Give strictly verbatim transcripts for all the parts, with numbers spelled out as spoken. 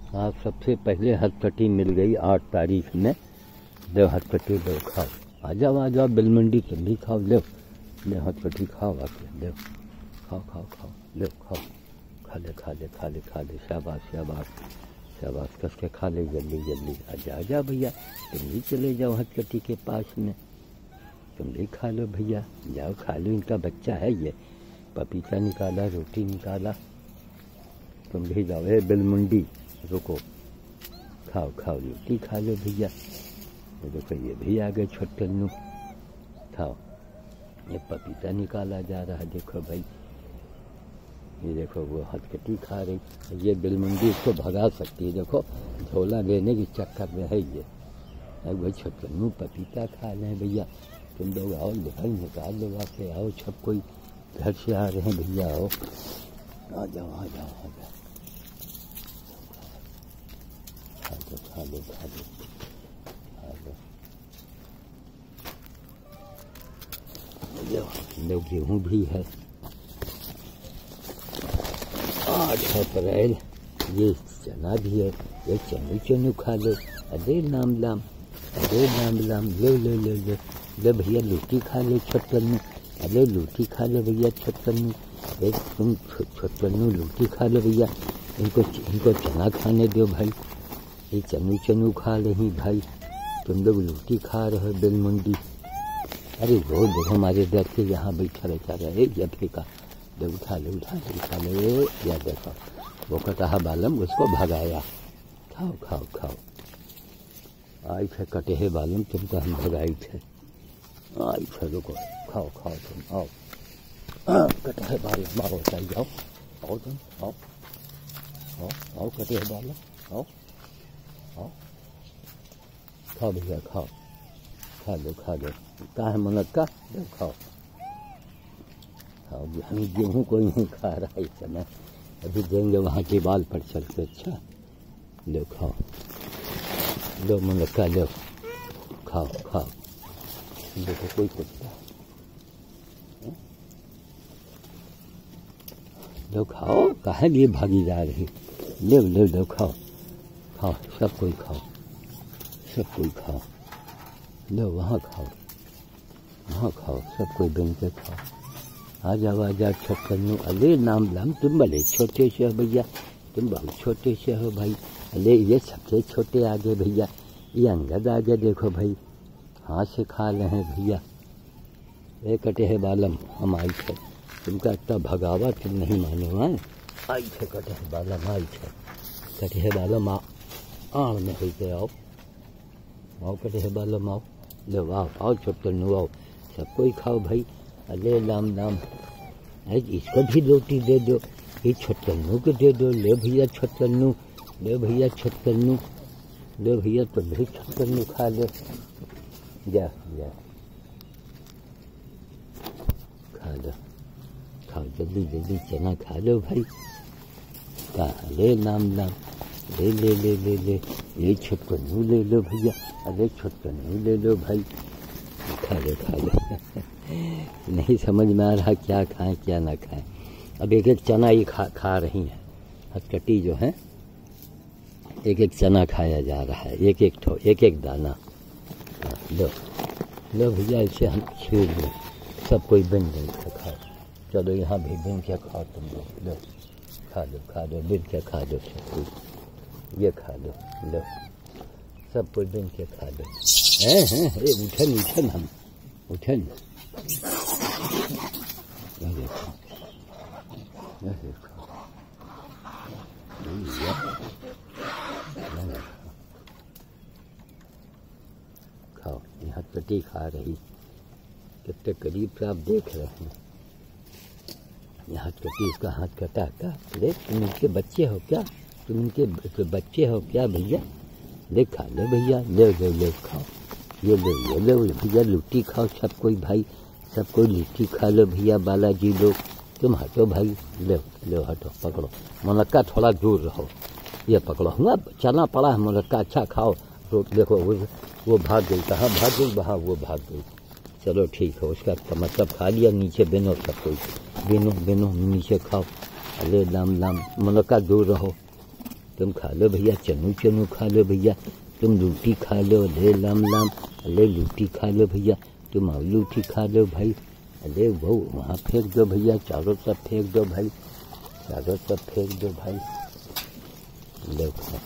हाँ, सबसे पहले हथकटी मिल गई आठ तारीख में। दो हथकटी दो खाओ, आ जाओ आ जाओ बिल मंडी तुम भी खाओ, ले ले हथकटी खाओ आके, ले खाओ खाओ खाओ, ले खाओ, खा ले खा ले खा ले खा ले, शाबाश शाबाश शाबाश, कस के खा ले जल्दी जल्दी। आजा आजा भैया, तुम भी चले जाओ हथकटी के पास में, तुम भी खा लो भैया, जाओ खा लो, इनका बच्चा है ये। पपीता निकाला, रोटी निकाला, तुम भी जाओ। ए बिल मंडी रुको, खाओ खाओ, रोटी खा लो भैया। ये देखो ये भी आ गए छोटकन्नू, खाओ। ये पपीता निकाला जा रहा है, देखो भाई, ये देखो वो हथकटी खा रही। ये बिल मंडी इसको भगा सकती है, देखो झोला लेने के चक्कर में है ये। भाई छोटकन्नू पपीता खा लें भैया, तुम लोग आओ, भाई निकाल लो आके, आओ सब कोई घर से आ रहे हैं भैया, आओ आ जाओ आ जाओ आ जाओ, खा लो खा लो खा लो खा लो। गेहूँ भी है, आठ अप्रैल, ये चना भी है, ये चनू चनू खा लो। अरे नाम लाम, अरे नाम लाम, लो लो लो लो ले भैया, रोटी खा ले छोटकन्नू, अरे रोटी खा लो भैया छोटकन्नू, एक तुम छोटकन्नू रोटी खा लो भैया। इनको इनको चना खाने दो भाई, ये चनू चनू खा रही भाई, तुम लोग रोटी खा रहे हो बिल मंडी। अरे वो देखो हमारे डर के यहाँ बैठा रहता रहे, या फेंका दे, उठा ले उठा ले उठा ले, या देखो वो कटहा बालम उसको भगाया। खाओ खाओ खाओ, आई थे कटे बालम, तुमको हम भगाई थे, आई थे, रुको खाओ खाओ तुम, आओ कटे बालम, आओ चल जाओ, आओ तुम आओ आओ आओ कटे बालम, आओ आओ, खाओ भैया खाओ, खा लो खा लो, कहाँ है मुनक्का, दो खाओ खाओ। हम गेहूँ कोई नहीं खा रहा है इस समय, अभी देंगे वहाँ के बाल पर चल के। अच्छा लो खाओ, लो मुनक्का लो, खाओ खाओ, देखो कोई कुत्ता, लो खाओ, कहाँ लिए भागी जा रही, लो लो लो खाओ खाओ, सब कोई खाओ, सब कोई खाओ, लो वहाँ खाओ, वहाँ खाओ, सब कोई बन के खाओ। आ जाओ आ जाओ छोटकन्नू, अरे नाम लाम, तुम भले छोटे से हो भैया, तुम बहुत छोटे से हो भाई। अरे ये सबसे छोटे आगे भैया, ये अंगद आगे देखो भाई, हाथ से खा रहे हैं भैया। ये कटे है बालम, हम आई थे, तुमका इतना भगावा तुम नहीं मानो हैं, आई थे कटे है बालम, आई थे कटे है बालम, आड़ में हो के आओ आओ कटे है बालम, आओ लो आओ आओ छोटकन्नू आओ, सब कोई खाओ भाई। अरे लाम लाम, अरे इसको भी रोटी दे दो, ये छोटकन्नू को दे दो, ले भैया छोटकन्नू, ले भैया छोटकन्नू, ले भैया तुम भी छोटकन्नू खा लो, जा जा खा लो, खाओ जल्दी जल्दी चना खा लो भाई। कहाँ ले नाम लाम, ले ले ले ले ले, ये छोटकन्नू ले लो भैया, अरे छोटकन्नू ले लो भाई, खा लो खा लो। नहीं समझ में आ रहा क्या खाएं क्या ना खाएं। अब एक एक चना ही खा खा रही हैं, हथकटी जो है, एक एक चना खाया जा रहा है, एक एक ठो एक एक दाना। लो लो भैया, इसे हम छीन लो, सब कोई बन गई है, खाओ, चलो यहाँ भी बन के खाओ तुम लोग, लो खा लो खा लो, बन के खा लो सब कोई, ये खा लो, लो सब कोई बन के खा लो। हैं हैं अरे उठन उठन, हम उठन, देखो देखो खाओ, यहाँ कटी खा रही, कितने करीब से आप देख रहे हैं, यहाँ कटी, इसका हाथ कटा का। अरे तुम इनके बच्चे हो क्या, तुम इनके बच्चे हो क्या भैया, ले खा लो भैया, ले ले ले खाओ, ये लो ये लो भैया, लिट्टी खाओ सब कोई भाई, सब कोई लिट्टी खा लो भैया, बालाजी लोग, तुम हटो भाई, लो लो हटो, पकड़ो मुनक्का, थोड़ा दूर रहो, ये पकड़ो, हुआ चना पड़ा है मुनक्का, अच्छा खाओ। रोट देखो वो वो भाग गई, कहाँ भाग गई, वहाँ वो भाग गई, चलो ठीक है, उसका मतलब खा लिया, नीचे बिनो सब कोई, बिनो बिनो नीचे खाओ। अरे लाम लाम, मुनक्का दूर रहो, तुम खा लो भैया, चनू चनू खा लो भैया, तुम लूटी खा लो, ले लाम लाम, अले लूटी खा लो भैया, तुम और लूटी खा लो भाई, अरे वो वहाँ फेंक दो भैया, चारों तरफ फेंक दो भाई, चारों तरफ फेंक दो भाई, लो खाओ।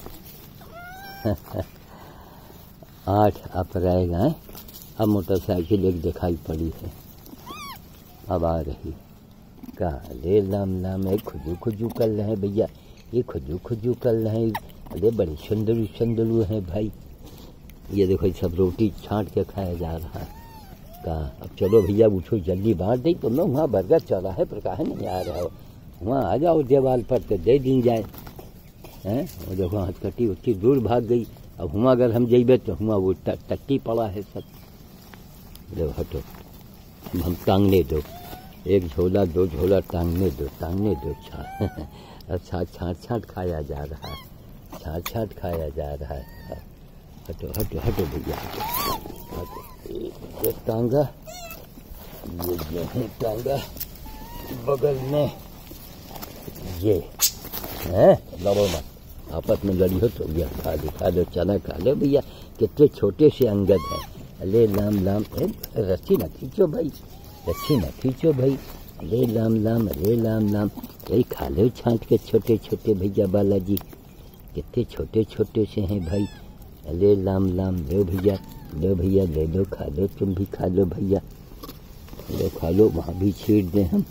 आठ अप्रैल है, अब मोटरसाइकिल एक दिखाई पड़ी है, अब आ रही का ले लाम लाम है, खुजू खुजू कर रहे हैं भैया, ये खुजू खुजू कर रहे हैं, अरे बड़े सुंदरू सुंदरू हैं भाई। ये देखो सब रोटी छांट के खाया जा रहा है। का अब चलो भैया उठो जल्दी बाहर दे, तुम लोग वहाँ बरगद चौराहे पर काहे नहीं आ रहे हो, वहाँ आ जाओ दीवार पर तो दे दी जाए हैं। वो देखो हथकटी उतनी दूर भाग गई, अब हुआ अगर हम जेबे तो हुआ वो टट्टी पड़ा है सब। देखो हटो, हम टांगने दो, एक झोला दो झोला टांगने दो, टांगने दो छा अब छाट छाट छाट खाया जा रहा है, छाट छाट खाया जा रहा है। हटो हटो हटो भैया, हटो। ये टांगा, ये जो है टांगा, बगल में ये है, लड़ो मत, आपस में लड़ी हो तो भैया खा लो खा लो, चना खा लो भैया, कितने छोटे से अंगद हैं, अले लाम लाम, रस्सी न खींचो भाई, रस्सी न खींचो भाई, अरे लाम लाम, अरे लाम लाम, यही खा लो छांट के छोटे छोटे भैया बालाजी, कितने छोटे छोटे से हैं भाई, अरे लाम लाम, लो भैया लो भैया, ले लो खा लो, तुम भी खा लो भैया, लो खा लो, वहाँ भी छीट दें हम।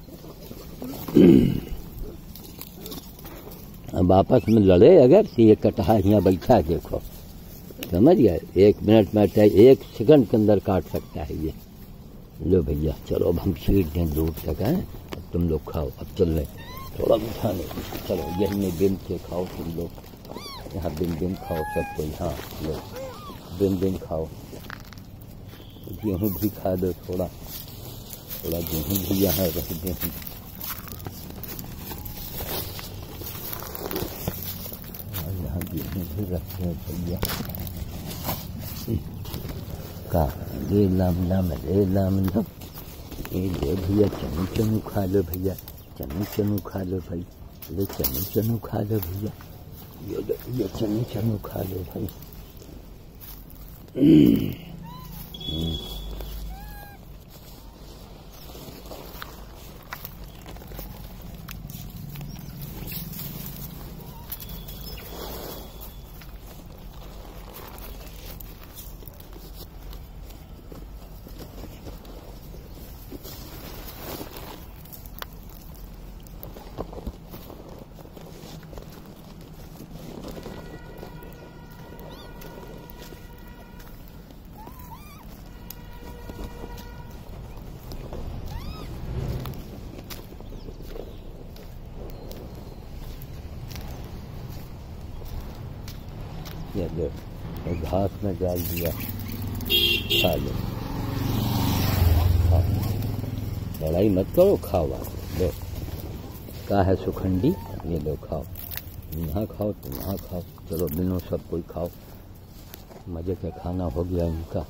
अब आपस में लड़े अगर तो ये कटहा यहाँ बैठा देखो, समझ गए, एक मिनट में एक सेकंड के अंदर काट सकता है ये। लो भैया चलो अब हम छीट दें दूर तक हैं, अब तुम लोग खाओ, अब चल रहे थोड़ा मीठा नहीं, चलो यही में बिन के खाओ तुम लोग, यहाँ बिन बिन खाओ सबको, यहाँ लो बिन बिन खाओ, गेहूँ भी खा दो, थोड़ा थोड़ा गेहूँ भी यहाँ रख दें, यहाँ गेहूँ भी रखते हैं भैया का, ले लाम लाम, ले लाम लाम, ये ले भैया चनू चनू खा लो भैया, चनू चनू खा लो भाई, ले चनू चनू खा लो भैया, ये ये चनू चनू खा लो भाई। लो घास में डाल दिया, खा लो, लड़ाई मत करो, खाओ लो, का है सुखंडी, ये लो खाओ, यहाँ खाओ तुम वहाँ खाओ, चलो बिनो सब कोई खाओ, मजे का खाना हो गया इनका।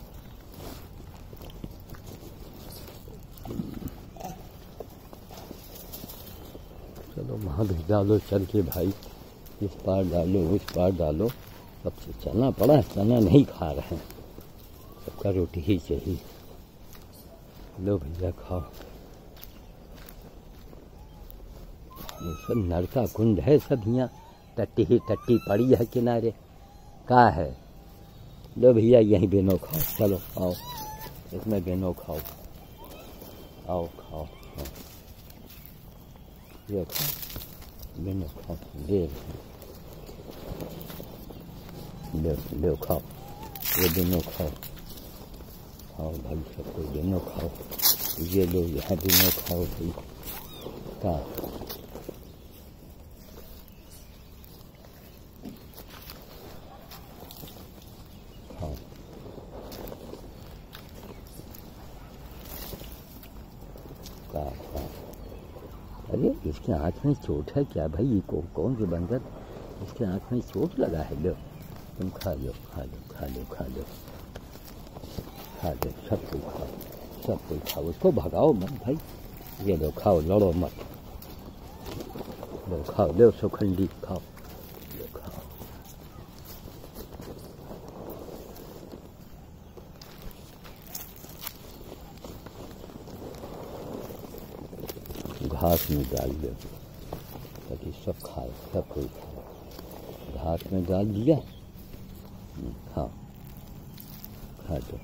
चलो वहाँ भी डालो चल के भाई, इस पार डालो उस पार डालो, सबसे चना पड़ा है, चना नहीं खा रहे हैं, सबका रोटी ही चाहिए। लो भैया खाओ, ये सब नरका कुंड है, सब यहाँ टट्टी ही टट्टी पड़ी है किनारे, का है। लो भैया यहीं बेनो खाओ, चलो आओ इसमें बेनो खाओ, आओ खाओ, ये खाओ बेनो खाओ, ये लो लो खाओ, ये दोनों खाओ, खाओ भाई सबको दोनों खाओ, ये लो यहाँ दोनों खाओ भाई, का खाओ, का खाओ। अरे इसके आँख में चोट है क्या भाई, ये कौन कौन से बंदर, इसके आँख में चोट लगा है, लो तुम खा लो खा लो खा लो खा लो खा लो, सब कोई खाओ, सब कोई खाओ, उसको भगाओ मत भाई, ये लो खाओ, लड़ो मत, लो खाओ, लो सुखंडी खाओ, लो घास में डाल दो ताकि सब खाए, सब कोई खाए। घास में डाल दिया, खाओ, खा दो,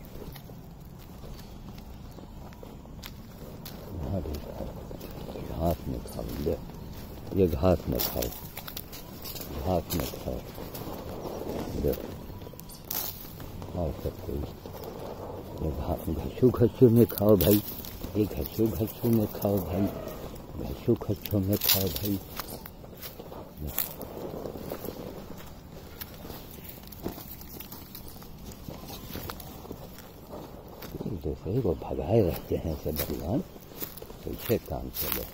घास में खाओ, ले ये घास में खाओ, घास में खाओ, ले खाओ सब कोई। ये घास घसू घसू में खाओ भाई, ये घसू घसू में खाओ भाई, घसू घसू में खाओ भाई। दूसरे को भगाए रहते हैं सब भगवान, कैसे काम चले।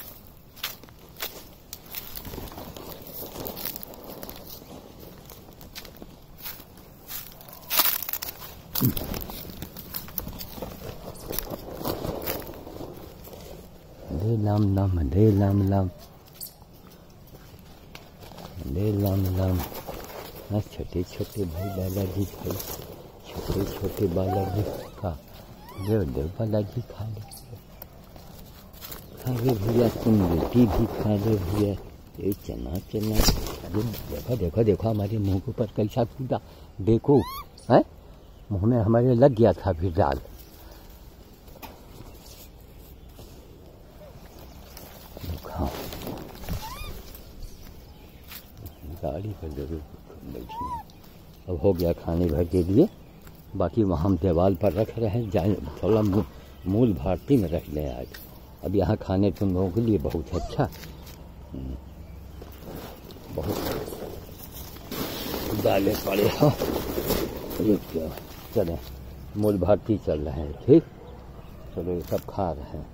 ले लाम लाम, ले लाम लाम, ले लाम लाम। हाँ, छोटे छोटे भाई बालाजी भाई, छोटे छोटे बालाजी का देव देव बालाजी खा ले, खा ले भैया, तुम रोटी भी खा ले भैया। ये चना चना देखो देखो देखो हमारे मुंह के ऊपर कैसा कूदा, देखो है मुंह में हमारे लग गया था फिर दाल। खाओ, गाड़ी पर जरूर बैठी। अब हो गया खाने भर के लिए, बाकी वहाँ हम दीवार पर रख रहे हैं, जाए थोड़ा मूल भारती में रख लें आज। अब यहाँ खाने तुम लोगों के लिए बहुत अच्छा, बहुत डाले पड़े हो। रुक जाओ, चलें मूल भारती चल रहे हैं, ठीक, चलो ये सब खा रहे हैं।